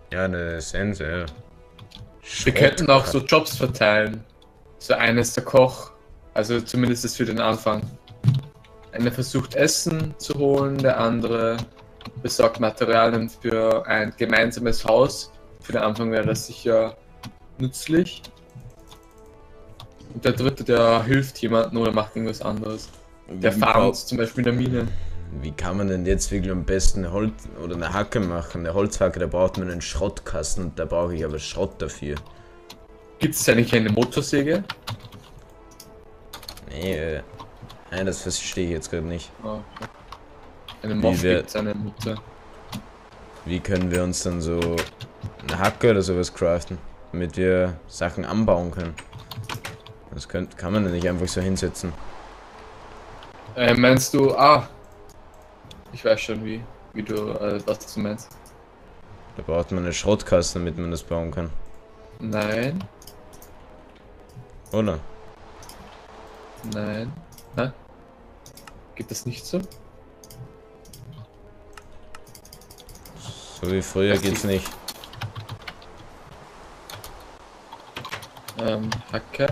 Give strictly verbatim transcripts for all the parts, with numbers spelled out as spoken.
Ja, eine Sense, ja. Wir könnten auch so Jobs verteilen. So eines der Koch, also zumindest ist für den Anfang. Einer versucht Essen zu holen, der andere besorgt Materialien für ein gemeinsames Haus. Für den Anfang wäre das sicher nützlich. Und der dritte, der hilft jemandem oder macht irgendwas anderes. Der Wie farmt bau- zum Beispiel in der Mine. Wie kann man denn jetzt wirklich am besten eine Holz oder eine Hacke machen? Eine Holzhacke, da braucht man einen Schrottkasten und da brauche ich aber Schrott dafür. Gibt es eigentlich eine Motorsäge? Nee, äh, nein, das verstehe ich jetzt gerade nicht. Oh, okay. Eine Moff wär- gibt es, eine Mutter. Wie können wir uns dann so eine Hacke oder sowas craften, damit wir Sachen anbauen können? Das könnt, kann man ja nicht einfach so hinsetzen. Äh, meinst du, ah, ich weiß schon, wie, wie du, äh, was du meinst. Da braucht man eine Schrottkaste, damit man das bauen kann. Nein, Oder? nein. Hä? Geht das nicht so? So wie früher geht's nicht. Ähm, Hacke.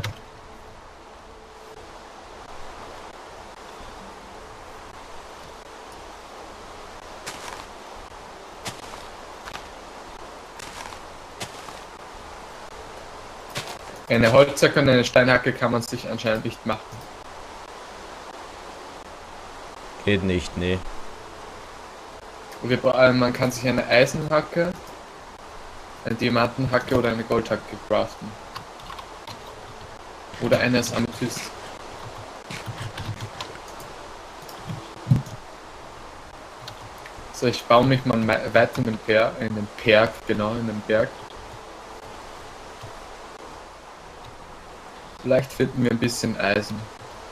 Eine Holzhacke und eine Steinhacke kann man sich anscheinend nicht machen. Geht nicht, nee. Und wir, bra- äh, man kann sich eine Eisenhacke, eine Diamantenhacke oder eine Goldhacke craften. Oder eine aus Amethyst. So, ich baue mich mal me- weiter in den Berg, in den Berg, genau, in den Berg. Vielleicht finden wir ein bisschen Eisen.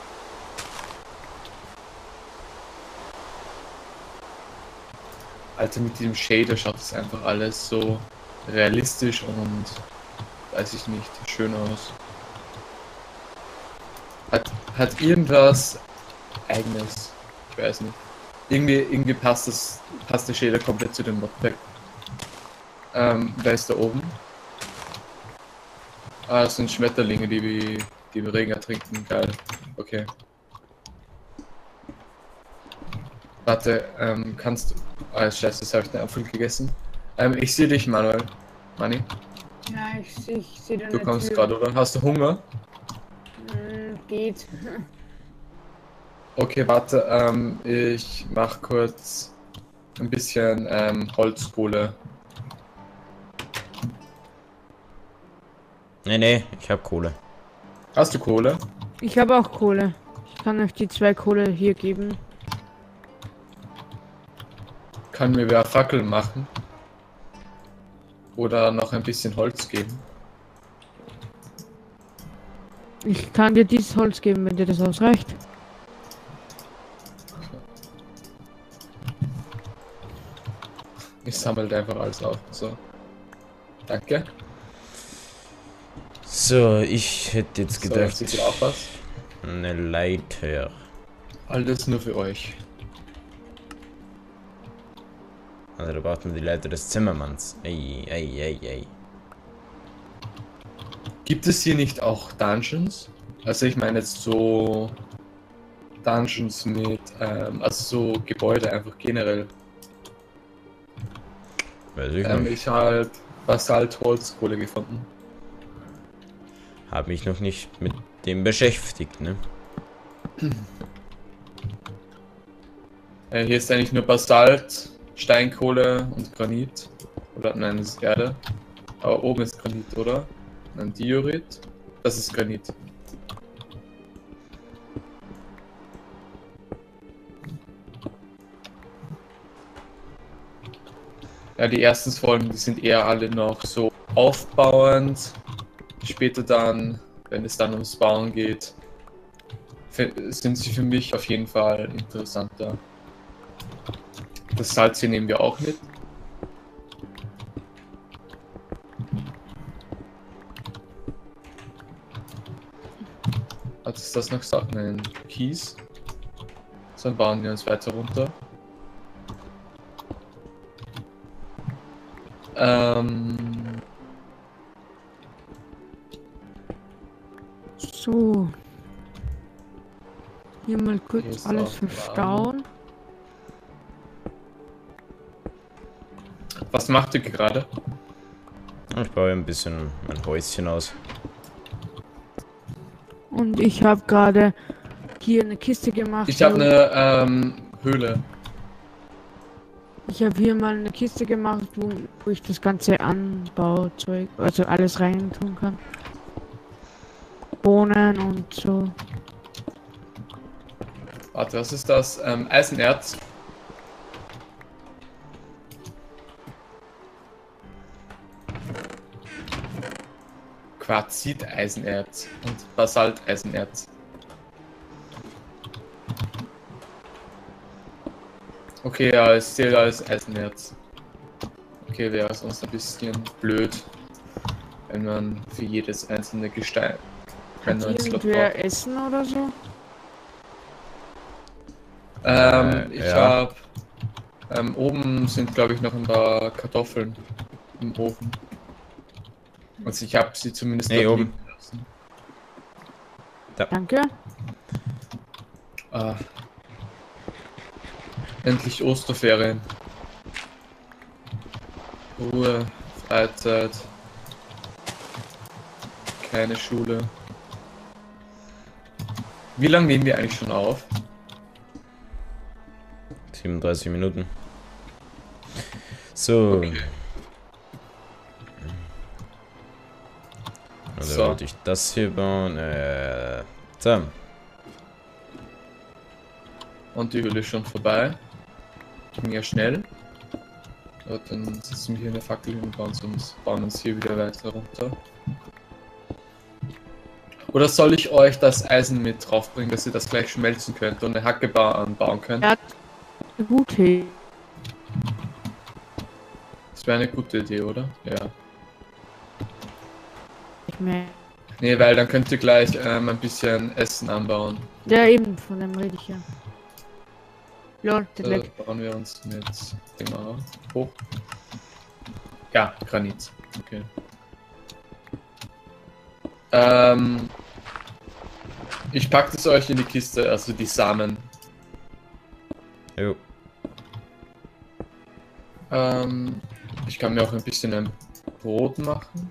Alter, mit diesem Shader schaut es einfach alles so realistisch und, weiß ich nicht, schön aus. Hat, hat irgendwas Eigenes. Ich weiß nicht. Irgendwie, irgendwie passt das, passt der Shader komplett zu dem Modpack. Ähm, wer ist da oben? Ah, das sind Schmetterlinge, die wie die wir Regen ertrinken. Geil. Okay. Warte, ähm, kannst du. Ah, scheiße, das habe ich den Apfel gegessen. Ähm, ich sehe dich, Manuel. Mani, Ja, ich, ich sehe du deine kommst Tür. gerade, oder? Hast du Hunger? Hm, geht. Okay, warte, ähm, ich mach kurz ein bisschen ähm, Holzkohle. Nee, nee, ich hab Kohle. Hast du Kohle? Ich habe auch Kohle. Ich kann euch die zwei Kohle hier geben. Kann mir wer Fackeln machen? Oder noch ein bisschen Holz geben? Ich kann dir dieses Holz geben, wenn dir das ausreicht. Ich sammle einfach alles auf. So. Danke. So, ich hätte jetzt So, gedacht, jetzt seht ihr auch was. eine Leiter. Alles nur für euch. Also da braucht man die Leiter des Zimmermanns. Ey, ey, ey, ey. Gibt es hier nicht auch Dungeons? Also ich meine jetzt so Dungeons mit, ähm, also so Gebäude einfach generell. Weiß ich Ähm, nicht. ich habe Basalt Holzkohle gefunden. Hab mich noch nicht mit dem beschäftigt, ne? Äh, hier ist eigentlich nur Basalt, Steinkohle und Granit. Oder nein, das ist Erde. Aber oben ist Granit, oder? Ein Diorit. Das ist Granit. Ja, die ersten Folgen, die sind eher alle noch so aufbauend. Später dann, wenn es dann ums Bauen geht, fi- sind sie für mich auf jeden Fall interessanter. Das Salz hier nehmen wir auch mit. Was ist das noch? Sachen? Ein Kies. So, dann bauen wir uns weiter runter. Ähm, So. Hier mal Hier kurz ist alles auch verstauen. was macht ihr gerade? Ich baue ein bisschen mein Häuschen aus. Und ich habe gerade hier eine Kiste gemacht. Ich habe wo- eine ähm, Höhle. Ich habe hier mal eine Kiste gemacht, wo, wo ich das ganze Anbauzeug, also alles rein tun kann. Bohnen und so. Warte, was ist das? Ähm, Eisenerz. Quarzit-Eisenerz und Basalt-Eisenerz. Okay, ja, es zählt als Eisenerz. Okay, wäre sonst ein bisschen blöd, wenn man für jedes einzelne Gestein einen Hat neuen Slot irgendwer braucht. Essen oder so? Ähm, Äh, ich ja. habe ähm, oben sind glaube ich noch ein paar Kartoffeln im Ofen. Also ich habe sie zumindest Nee, dort oben. liegen lassen. Danke. Ah. Endlich Osterferien. Ruhe, Freizeit. Keine Schule. Wie lange nehmen wir eigentlich schon auf? siebenunddreißig Minuten. So. Okay. Also So. wollte ich das hier bauen. Äh, so. Und die Höhle ist schon vorbei. Ging ja schnell. Und dann setzen wir hier eine Fackel hin und bauen uns, bauen uns hier wieder weiter runter. Oder soll ich euch das Eisen mit draufbringen, dass ihr das gleich schmelzen könnt und eine Hacke ba anbauen könnt? Er hat eine gute Idee. Das wäre eine gute Idee, oder? Ja. mehr. Nee, weil dann könnt ihr gleich ähm, ein bisschen Essen anbauen. Ja, eben, von dem rede ich ja. Lol, der So, leckt. bauen wir uns mit dem mal hoch. Ja, Granit. Okay. Ähm, ich packe das euch in die Kiste, also die Samen. Jo. Ähm, ich kann mir auch ein bisschen ein Brot machen.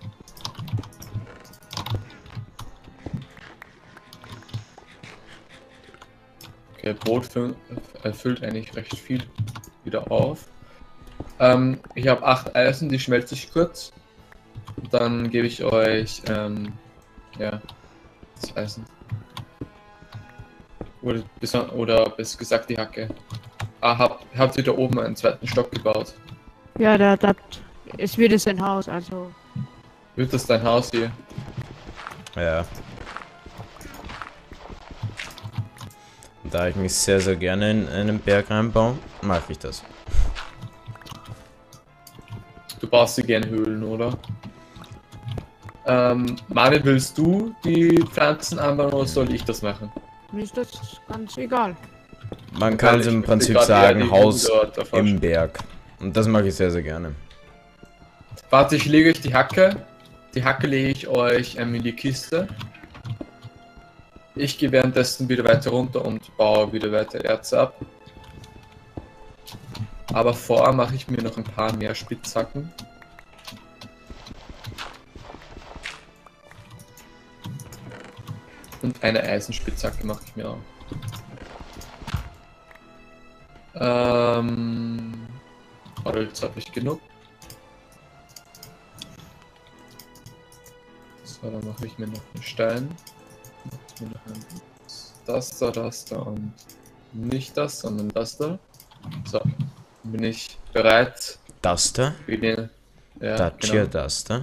Okay, Brot fü- erfüllt eigentlich recht viel wieder auf. Ähm, ich habe acht Eisen, die schmelze ich kurz. Und dann gebe ich euch, ähm, ja, das Eisen. Oder, beso- oder besser gesagt die Hacke. Ah, hab, habt ihr da oben einen zweiten Stock gebaut? Ja, da, da, es wird es ein Haus, also. Wird das dein Haus hier? Ja. Da ich mich sehr, sehr gerne in einen Berg reinbaue, mache ich das. Du baust dir gerne Höhlen, oder? Ähm, Mane, willst du die Pflanzen anbauen oder soll ich das machen? Mir ist das ganz egal. Man Weil kann ich im möchte Prinzip gerade eher sagen, die Haus Höhle dort erforschen. im Berg. Und das mache ich sehr, sehr gerne. Warte, ich lege euch die Hacke. Die Hacke lege ich euch ähm, in die Kiste. Ich gehe währenddessen wieder weiter runter und baue wieder weiter Erz ab. Aber vorher mache ich mir noch ein paar mehr Spitzhacken. Und eine Eisenspitzhacke mache ich mir auch. Ähm, Holz habe ich genug. So, dann mache ich mir noch einen Stein. Mir noch ein das da, das da und nicht das, sondern das da. So, dann bin ich bereit Das da? für den. Ja, Das genau. hier, das da?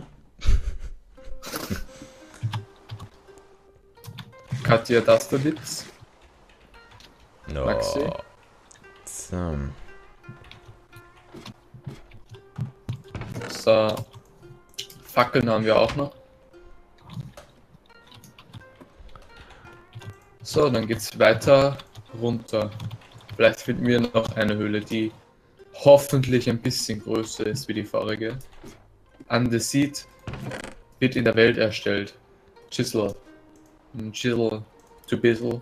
Katja Dasterwitz. No. Maxi. So. So, Fackeln haben wir auch noch. So, dann geht's weiter runter. Vielleicht finden wir noch eine Höhle, die hoffentlich ein bisschen größer ist wie die vorige. Andesit wird in der Welt erstellt. Chisel. Chisel to Bissel.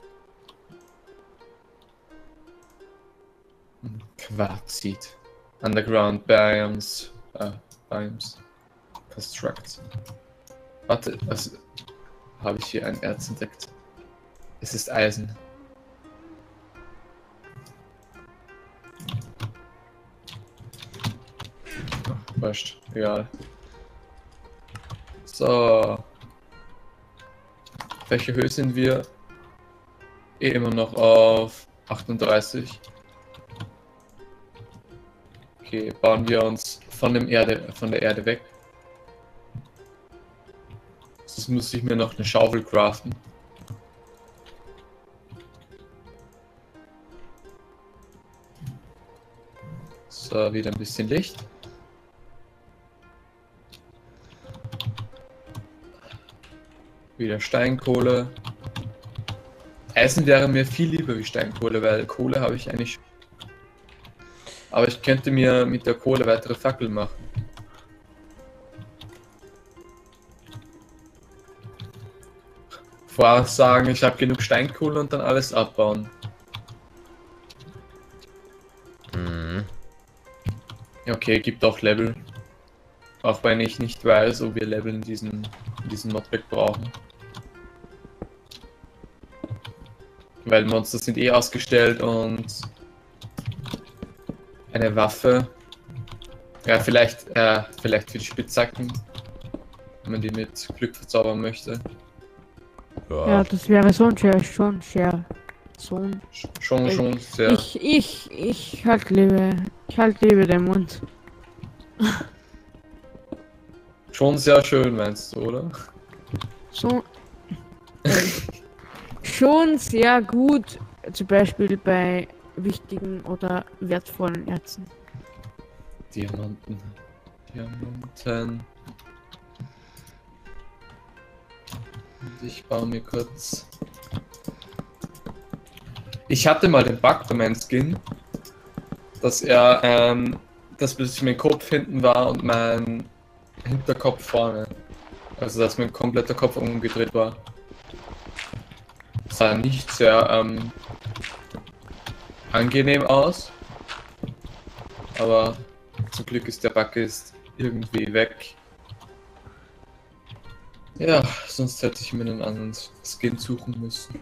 Quarzit. Underground Biomes. Äh, Biomes. Construct. Warte, was habe ich hier ein Erz entdeckt? Es ist Eisen. Ach, wurscht, egal. So. Welche Höhe sind wir? Eh immer noch auf achtunddreißig. Okay, bauen wir uns von dem Erde, von der Erde weg. Sonst muss ich mir noch eine Schaufel craften. So, wieder ein bisschen Licht. Wieder Steinkohle. Eisen wäre mir viel lieber wie Steinkohle, weil Kohle habe ich eigentlich. Aber ich könnte mir mit der Kohle weitere Fackeln machen. Vorher sagen, ich habe genug Steinkohle und dann alles abbauen. Mhm. Okay, gibt auch Level. Auch wenn ich nicht weiß, ob wir Level in diesem, in diesem Modpack brauchen. Weil Monster sind eh ausgestellt und eine Waffe. Ja, vielleicht, äh, vielleicht für die Spitzhacken, wenn man die mit Glück verzaubern möchte. Ja. Ja, das wäre so ein Share, schon Share. So ein. Schon, schon sehr. Ich, ich, ich halt lebe. Ich halt lebe den Mund. Schon sehr schön, meinst du, oder? So. Schon sehr gut, zum Beispiel bei wichtigen oder wertvollen Erzen. Diamanten. Diamanten. Und ich baue mir kurz. Ich hatte mal den Bug bei meinem Skin, dass er, ähm, dass plötzlich mein Kopf hinten war und mein Hinterkopf vorne. Also dass mein kompletter Kopf umgedreht war. Sah nicht sehr ähm, angenehm aus. Aber zum Glück ist der Bug ist irgendwie weg. Ja, sonst hätte ich mir einen anderen Skin suchen müssen.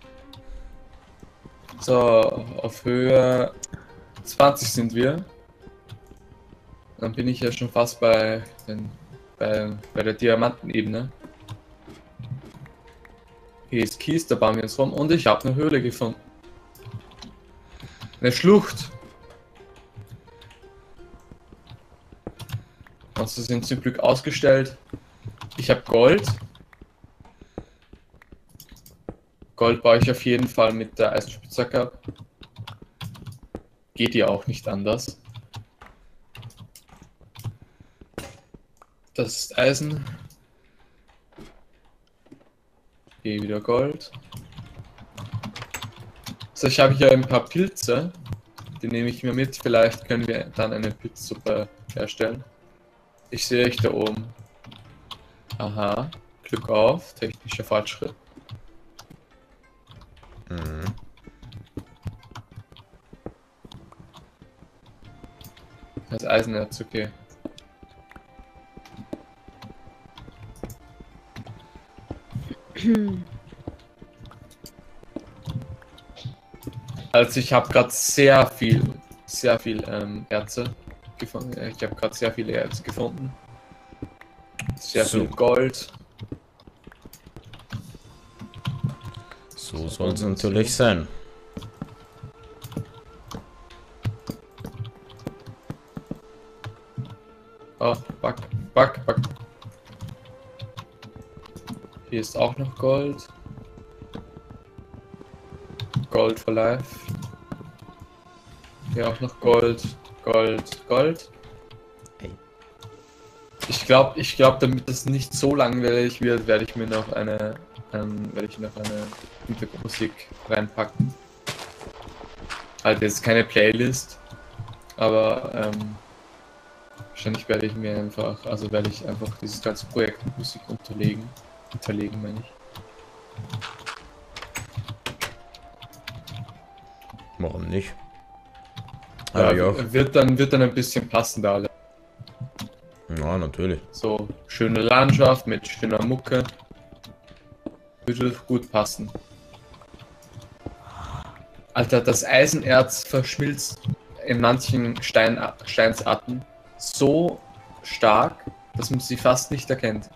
So, auf Höhe zwanzig sind wir. Dann bin ich ja schon fast bei, den, bei, bei der Diamantenebene. Hier ist Kies, da bauen wir uns rum und ich habe eine Höhle gefunden. Eine Schlucht. Monster sind zum Glück ausgestellt. Ich habe Gold. Gold baue ich auf jeden Fall mit der Eisenspitzhacke ab. Geht ja auch nicht anders. Das ist Eisen. Hier wieder Gold. So, ich habe hier ein paar Pilze. Die nehme ich mir mit. Vielleicht können wir dann eine Pilzsuppe herstellen. Ich sehe euch da oben. Aha. Glück auf. Technischer Fortschritt. Mhm. Das Eisenerz, okay. Also ich habe gerade sehr viel, sehr viel ähm, Erze gefunden. Ich habe gerade sehr viele Erze gefunden. Sehr So. viel Gold. So soll es natürlich sein. Oh, back, back, back. Hier ist auch noch Gold. Gold for life. Hier auch noch Gold, Gold, Gold. Hey. Ich glaube, ich glaube, damit das nicht so langweilig wird, werde ich mir noch eine, ähm, werde ich noch eine Hintergrundmusik reinpacken. Also jetzt keine Playlist, Aber ähm, wahrscheinlich werde ich mir einfach, also werde ich einfach dieses ganze Projekt mit Musik unterlegen. Unterlegen, meine ich. Warum nicht? Ja, Aber ja, wird dann wird dann ein bisschen passender alles. ja, natürlich. So schöne Landschaft mit schöner Mucke. Würde gut passen. Alter, das Eisenerz verschmilzt in manchen Stein Steinsarten so stark, dass man sie fast nicht erkennt.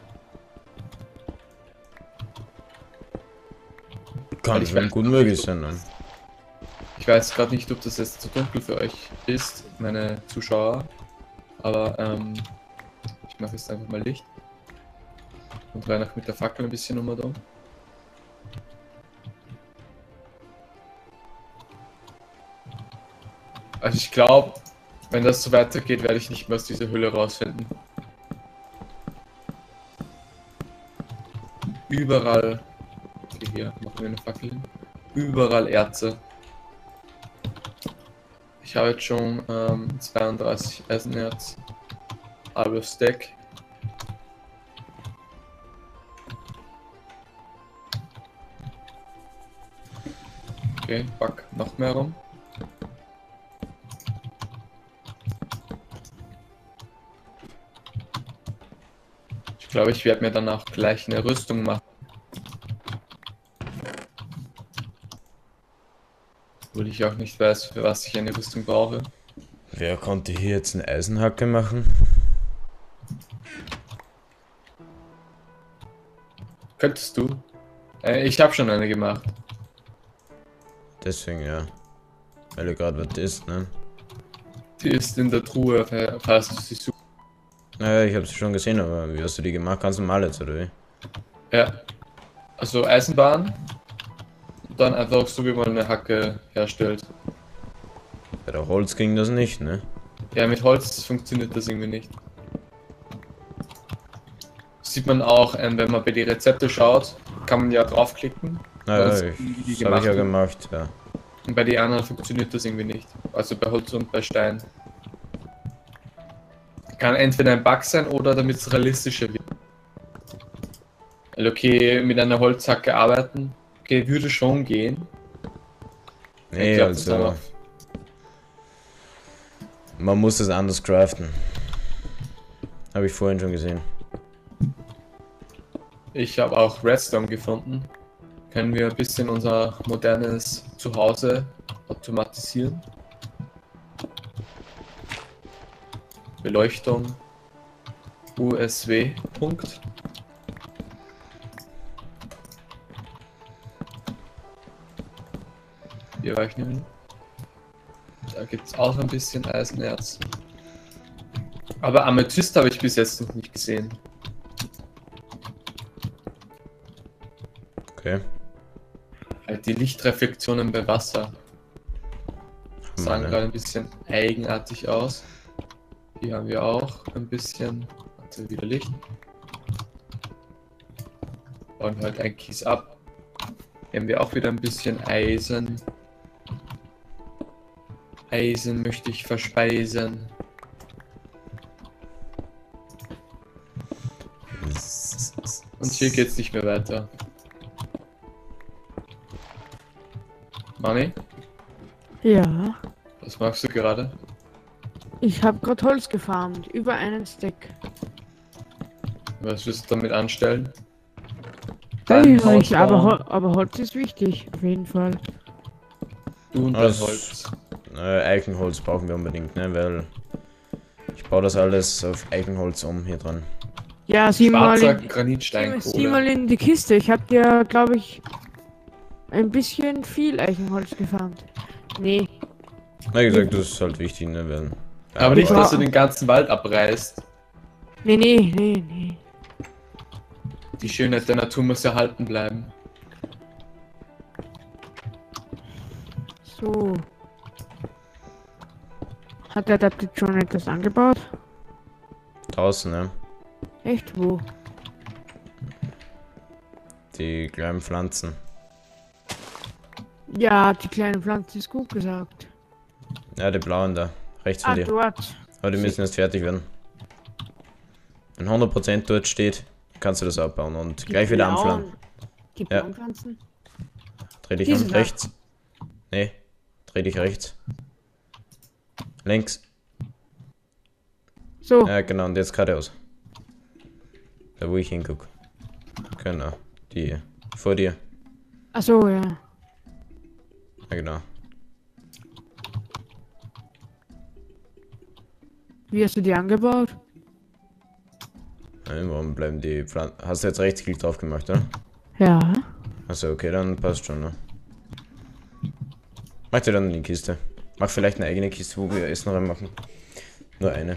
Kann ich schon weiß gut nicht, möglich ob- sein, ne? Ich weiß gerade nicht, ob das jetzt zu dunkel für euch ist, meine Zuschauer. Aber ähm, ich mache jetzt einfach mal Licht. Und rein auch mit der Fackel ein bisschen um und um. Also ich glaube, wenn das so weitergeht, werde ich nicht mehr aus dieser Höhle rausfinden. Überall. Okay, hier machen wir eine Fackel hin. Überall Erze. Ich habe jetzt schon ähm, zweiunddreißig Eisenerz. Halbes Stack. Okay, pack noch mehr rum. Ich glaube, ich werde mir dann auch gleich eine Rüstung machen. Obwohl ich auch nicht weiß, für was ich eine Rüstung brauche. Wer konnte hier jetzt eine Eisenhacke machen? Könntest du? Äh, ich habe schon eine gemacht. Deswegen ja. Weil du gerade was isst, ne? Die ist in der Truhe, falls du sie suchst. Naja, ich hab's schon gesehen, aber wie hast du die gemacht? Ganz normal jetzt, oder wie? Ja. Also Eisenbahn. Und dann einfach so, wie man eine Hacke herstellt. Bei der Holz ging das nicht, ne? Ja, mit Holz funktioniert das irgendwie nicht. Sieht man auch, ähm, wenn man bei die Rezepte schaut, kann man ja draufklicken. Naja, Das- ich, wie die das habe ich ja wird. gemacht, ja. Und bei den anderen funktioniert das irgendwie nicht. Also bei Holz und bei Stein. Kann entweder ein Bug sein oder damit es realistischer wird. Weil okay, mit einer Holzhacke arbeiten, okay, würde schon gehen. Nee, Ich glaub, das also, aber- man muss es anders craften. Habe ich vorhin schon gesehen. Ich habe auch Redstone gefunden. Können wir ein bisschen unser modernes Zuhause automatisieren. Beleuchtung. U S W. Punkt. Hier rechnen. Da gibt es auch ein bisschen Eisenerz. Aber Amethyst habe ich bis jetzt noch nicht gesehen. Okay. Halt die Lichtreflexionen bei Wasser sahen Meine. gerade ein bisschen eigenartig aus. Hier haben wir auch ein bisschen. Warte, wieder Licht. Bauen halt ein Kies ab. Hier haben wir auch wieder ein bisschen Eisen. Eisen möchte ich verspeisen. Und hier geht's nicht mehr weiter. Mami, Ja, was machst du gerade? ich habe gerade Holz gefarmt, über einen Stack. Was willst du damit anstellen? Ja, Dein Haus ich, aber, bauen. Hol- aber Holz ist wichtig, auf jeden Fall. Du und dein Also, Holz. Äh, Eichenholz brauchen wir unbedingt, ne? Weil ich baue das alles auf Eichenholz um hier dran. Ja, sieh mal, Schwarzer in, sieh, Granitsteinkohle. sieh mal in die Kiste. Ich hab dir, glaube ich, ein bisschen viel Eichenholz gefarmt. Nee, Na gesagt, das ist halt wichtig, ne? Weil, Aber nicht, Ja. dass du den ganzen Wald abreißt. nee, nee, nee, nee. Die Schönheit der Natur muss erhalten bleiben. So. Hat der Adapted schon etwas angebaut? draußen, ne? Echt, wo? Die kleinen Pflanzen. Ja, die kleine Pflanze ist gut gesagt. Ja, die blauen da. Rechts von Ah, dir. dort. Aber die müssen erst fertig werden. Wenn hundert Prozent dort steht, kannst du das abbauen und Die gleich wieder blauen- anpflanzen. Die Ja. blauen Pflanzen? Dreh dich Diese um, da. rechts. Nee, dreh dich rechts. Links. So. Ja, genau, und jetzt geradeaus. Da wo ich hinguck. Genau. Die hier. Vor dir. Ach so, ja. Ja, genau. Wie hast du die angebaut? Nein, warum bleiben die Pflanzen? Hast du jetzt Rechtsklick drauf gemacht, oder? Ja. Achso, okay, dann passt schon, ne? Mach dir dann in die Kiste. Mach vielleicht eine eigene Kiste, wo wir Essen reinmachen. Nur eine.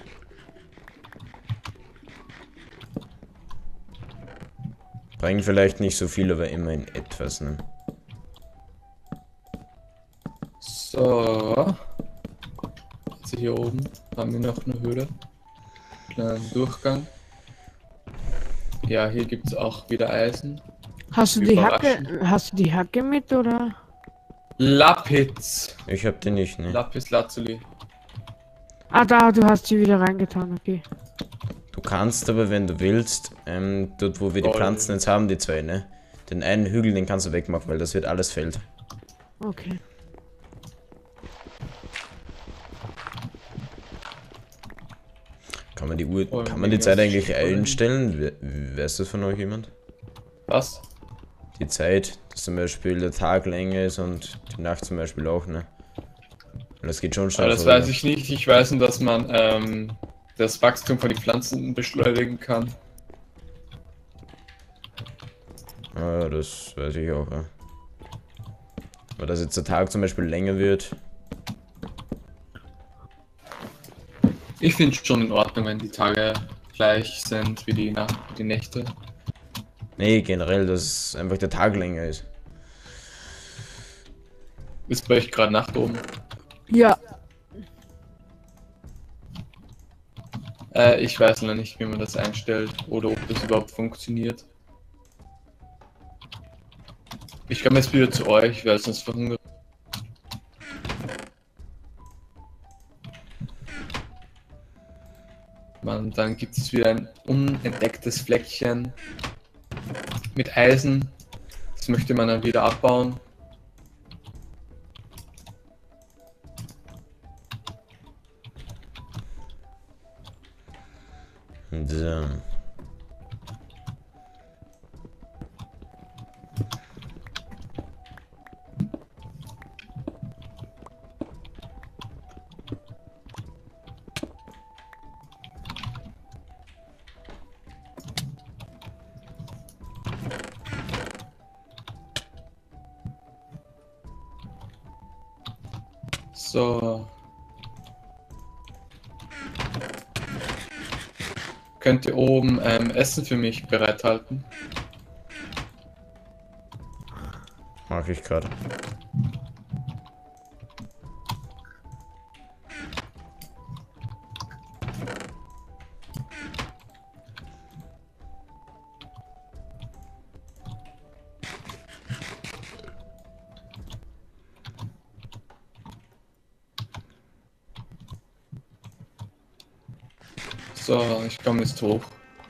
Bringen vielleicht nicht so viel, aber immerhin etwas, ne? So. Also hier oben haben wir noch eine Höhle. Kleinen Durchgang. Ja, hier gibt es auch wieder Eisen. Hast du die Hacke, Überraschend. hast du die Hacke mit oder? Lapis. Ich hab den nicht, ne? Lapis Lazuli. Ah, da, du hast sie wieder reingetan, okay. Du kannst aber, wenn du willst, ähm, dort wo wir die Oh, Pflanzen ja. jetzt haben, die zwei, ne? Den einen Hügel, den kannst du wegmachen, weil das wird alles Feld. Okay. Kann man die Uhr, Oh, kann man die mega Zeit eigentlich schön. einstellen? We- Weiß das von euch jemand? Was? Die Zeit, dass zum Beispiel der Tag länger ist und die Nacht zum Beispiel auch, ne? Und das geht schon schnell Aber das vorüber. weiß ich nicht. Ich weiß nur, dass man ähm, das Wachstum von den Pflanzen beschleunigen kann. Ja, das weiß ich auch, ja. Aber dass jetzt der Tag zum Beispiel länger wird. Ich finde es schon in Ordnung, wenn die Tage gleich sind wie die, Nacht, die Nächte. Nee, generell, dass einfach der Tag länger ist. Ist bei euch gerade Nacht oben? Ja. Äh, ich weiß noch nicht, wie man das einstellt oder ob das überhaupt funktioniert. Ich komme jetzt wieder zu euch, weil sonst verhungert. Man, dann gibt es wieder ein unentdecktes Fleckchen mit Eisen. Das möchte man dann wieder abbauen. So. So. Könnt ihr oben ähm, Essen für mich bereithalten? Mach ich gerade. So, ich komme jetzt hoch.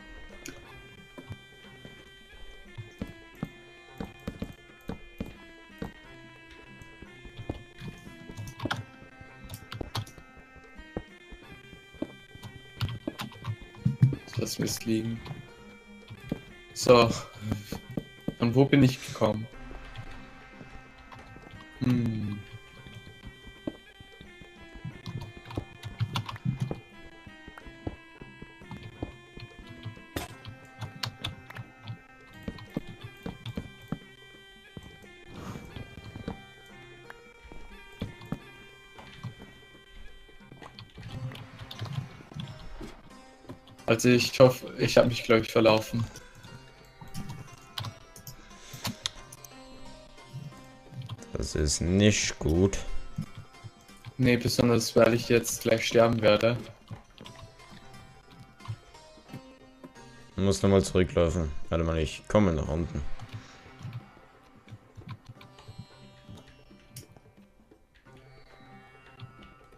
Lass mir es liegen. So. Und wo bin ich gekommen? Hm. Also ich hoffe, ich habe mich, glaube ich, verlaufen. Das ist nicht gut. Nee, besonders weil ich jetzt gleich sterben werde. Du musst nochmal zurücklaufen. Warte mal, ich komme nach unten.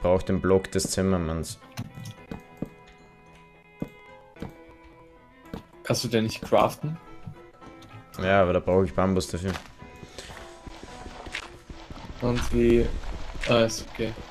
brauche den Block des Zimmermanns. Kannst du den nicht craften? Ja, aber da brauche ich Bambus dafür. Und wie... Ah, ist okay.